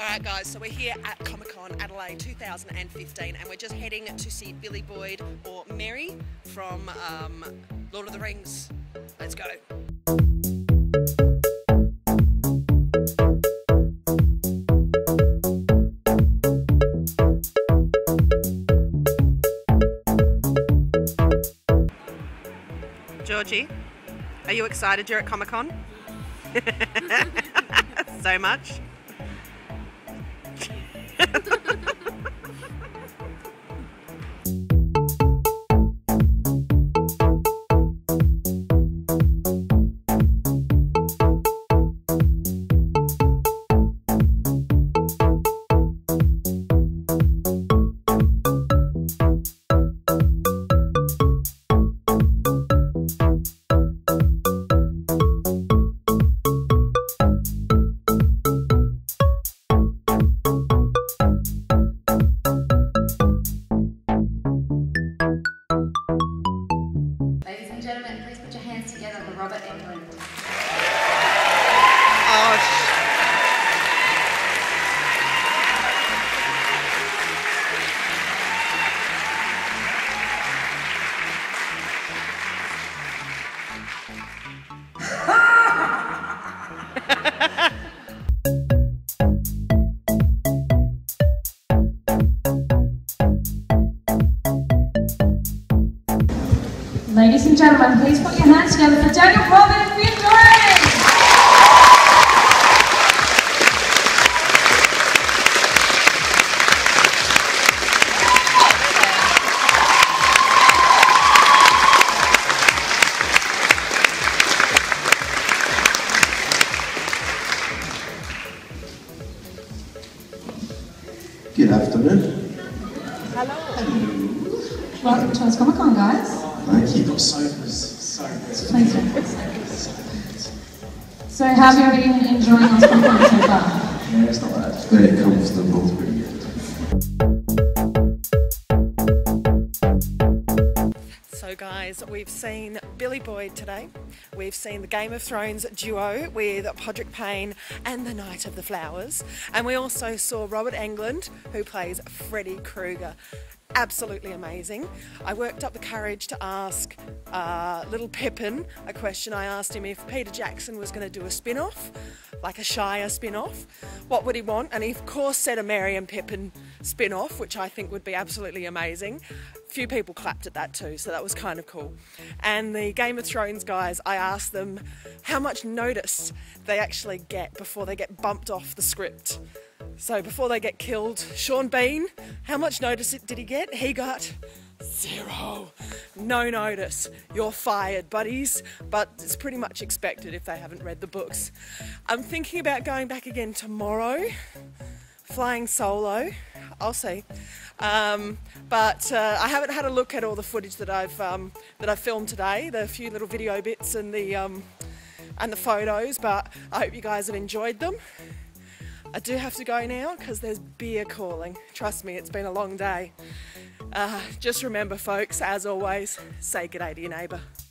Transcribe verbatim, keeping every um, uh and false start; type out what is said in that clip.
Alright guys, so we're here at Comic Con Adelaide two thousand fifteen and we're just heading to see Billy Boyd or Merry from um, Lord of the Rings. Let's go. Georgie, are you excited you're at Comic Con? So much? Ladies and gentlemen, please put your hands together for Robert Englund. Oh, Ladies and gentlemen, please put your hands together for Daniel, Robin and Finn Doran! Good afternoon. Welcome to us Comic Con, guys. Thank you. Got sofas. So Thank you. So how have you been enjoying us Comic Con so far? Yeah, it's not bad. It's very comfortable. It's pretty good. So guys, we've seen Billy Boyd today. We've seen the Game of Thrones duo with Podrick Payne and the Knight of the Flowers. And we also saw Robert Englund, who plays Freddy Krueger. Absolutely amazing. I worked up the courage to ask uh, little Pippin a question. I asked him if Peter Jackson was going to do a spin-off, like a Shire spin-off, what would he want? And he of course said a Merry and Pippin spin-off, which I think would be absolutely amazing. Few people clapped at that too, so that was kind of cool. And the Game of Thrones guys, I asked them how much notice they actually get before they get bumped off the script. So before they get killed, Sean Bean, how much notice did he get? He got zero. No notice. You're fired, buddies. But it's pretty much expected if they haven't read the books. I'm thinking about going back again tomorrow, flying solo. I'll see. Um, but uh, I haven't had a look at all the footage that I've um, that I've filmed today, the few little video bits and the um, and the photos. But I hope you guys have enjoyed them. I do have to go now because there's beer calling. Trust me, it's been a long day. Uh, just remember folks, as always, say g'day to your neighbour.